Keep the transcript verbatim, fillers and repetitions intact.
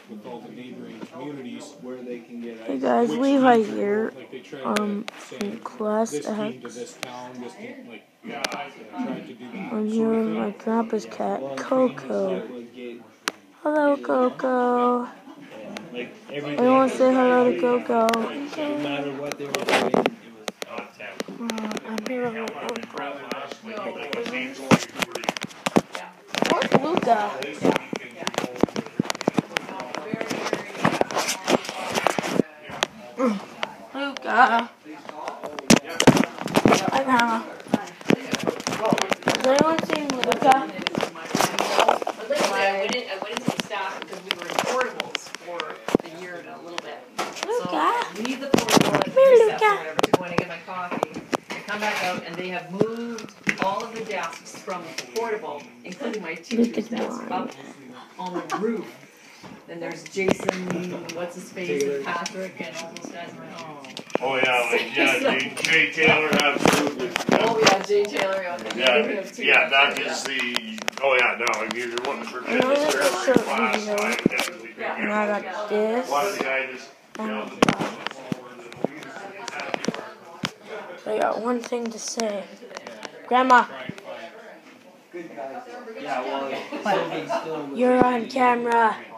with all the neighboring communities where they can get. Hey guys, Levi here. Like they tried Um, to from send Class this team to X. this town, this team, like tried to do that. I'm here with my grandpa's cat, Coco. Hello, Coco. Like I want to say hello to Coco. no matter what they were doing, it was Uh, I'm here with my uncle. Where's Luca? Luca. Hi, Grandma. Has anyone seen Luca? I went, in, I went into the staff because we were in portables for a year and a little bit. Luca. So I leave the portable at Come here, recess Luca. or whatever to go in and get my coffee. I come back out and they have moved all of the desks from the portable, including my teacher's desk, up on the roof. Then there's Jason, what's his face, and Patrick, and all those guys around. Oh. Oh yeah, like, yeah, Jay, Jay Taylor, absolutely. Yeah. Oh yeah, Jay Taylor. Yeah, Yeah, yeah, that is the. Oh yeah, no, I mean, you're one for I know this is a short class. video. I definitely think, And yeah. I got this. One of the guys just. And I got one thing to say. Grandma, good guys. Yeah, well, Sylvie's still. you're on camera.